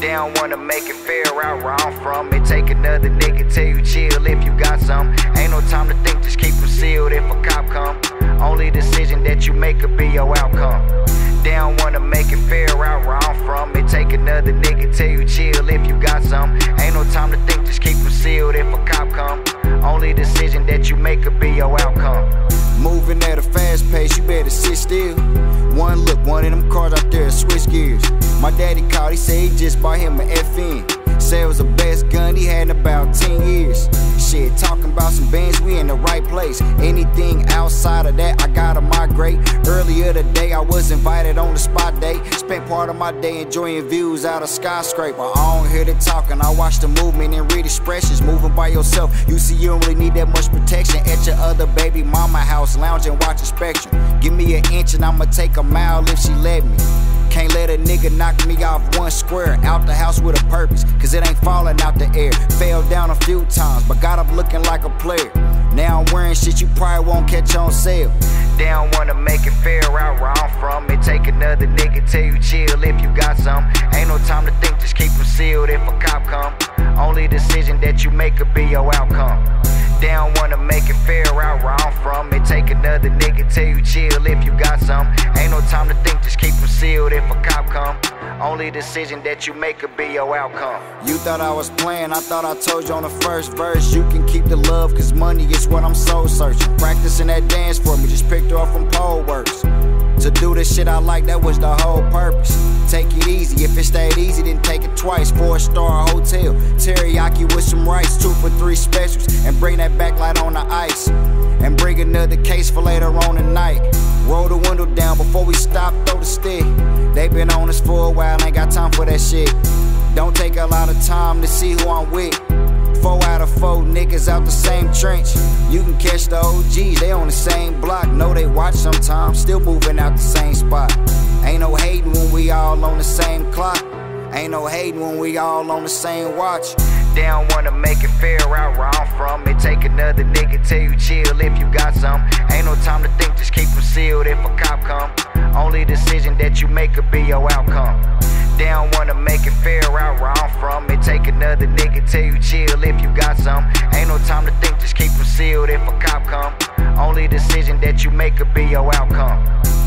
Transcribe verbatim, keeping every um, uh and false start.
They don't wanna make it fair out where I'm from. It take another nigga tell you chill if you got some. Ain't no time to think, just keep them sealed if a cop come. Only decision that you make could be your outcome. They don't wanna make it fair out where I'm from. It take another nigga tell you chill if you got some. Ain't no time to think, just keep them sealed if a cop come. Only decision that you make could be your outcome. Moving at a fast pace, you better sit still. One look, one of them cars out there switch gears. My daddy called, he said he just bought him an F N. Said it was the best gun he had in about ten years. Shit, talking about some bands, we in the right place. Anything outside of that, I gotta migrate. Earlier today, I was invited on the spot date. Spent part of my day enjoying views out of skyscraper. I don't hear the talking, I watch the movement and read expressions. Moving by yourself, you see you don't really need that much protection. At your other baby mama house, lounging, watching Spectrum. Give me an inch and I'ma take a mile if she let me. Can't let a nigga knock me off one square. Out the house with a purpose, cause it ain't falling out the air. Fell down a few times, but got up looking like a player. Now I'm wearing shit you probably won't catch on sale. They don't wanna make it fair out where I'm from. It take another nigga tell you chill if you got some. Ain't no time to think, just keep them sealed if a cop come. Only decision that you make could be your outcome. They don't wanna make it fair out where I'm from. It take another nigga tell you chill if you got some. Ain't no time to think, just keep them sealed if a cop come. Only decision that you make could be your outcome. You thought I was playing, I thought I told you on the first verse. You can keep the love, cause money is what I'm soul searching. Practicing that dance for me, just picked her up from pole works. To do the shit I like, that was the whole purpose. Take it easy, if it stayed easy, then take it twice. Four star hotel, teriyaki with some rice. Two for three specials, and bring that backlight on the ice. And bring another case for later on tonight. Roll the window down before we stop, throw the stick. They been on us for a while, ain't got time for that shit. Don't take a lot of time to see who I'm with. Four out of four niggas out the same trench. You can catch the O Gs, they on the same block. Know they watch sometimes, still moving out the same spot. Ain't no hating when we all on the same clock. Ain't no hating when we all on the same watch. They don't wanna make it fair out where I'm from. It take another nigga tell you chill if you got some. Ain't no time to think, just keep them sealed if a cop come. Only decision that you make could be your outcome. They don't wanna make it fair out where I'm from. It take another nigga tell you chill if you got some. Ain't no time to think, just keep them sealed if a cop come. Only decision that you make could be your outcome.